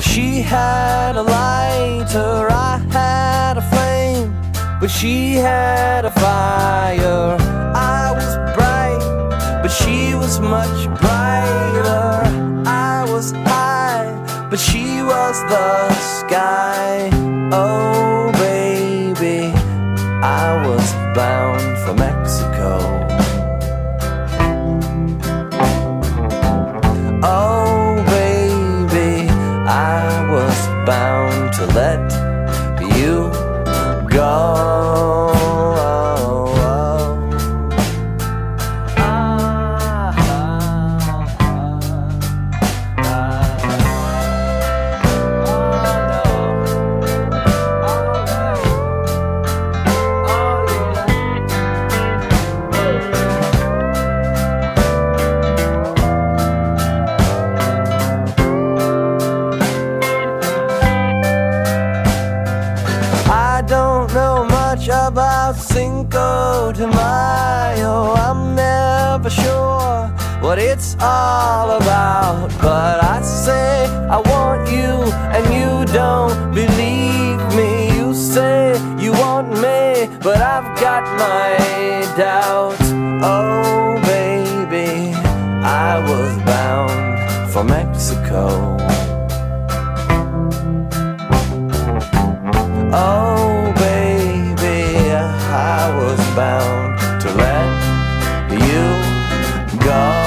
But she had a lighter, I had a flame, but she had a fire. I was bright, but she was much brighter. I was high, but she was the sky. Oh baby, I was bound for Mexico. Oh baby, I was bound to let you go. About Cinco de Mayo, I'm never sure what it's all about. But I say I want you and you don't believe me. You say you want me, but I've got my doubts. Oh baby, I was bound for Mexico. Oh baby, I was bound to let you go.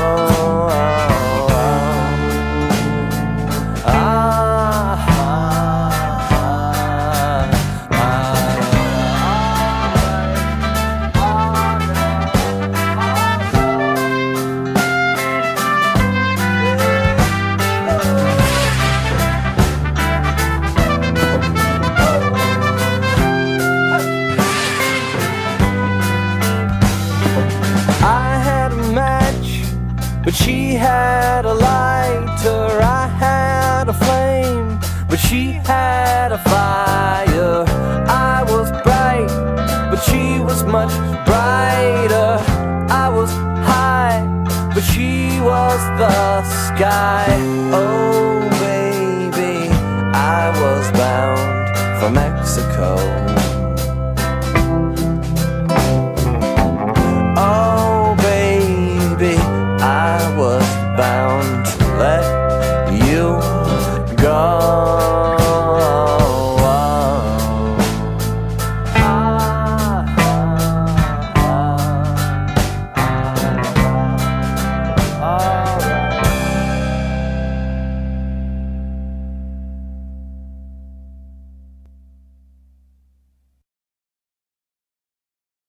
But she had a lighter, I had a flame, but she had a fire. I was bright, but she was much brighter. I was high, but she was the sky. Oh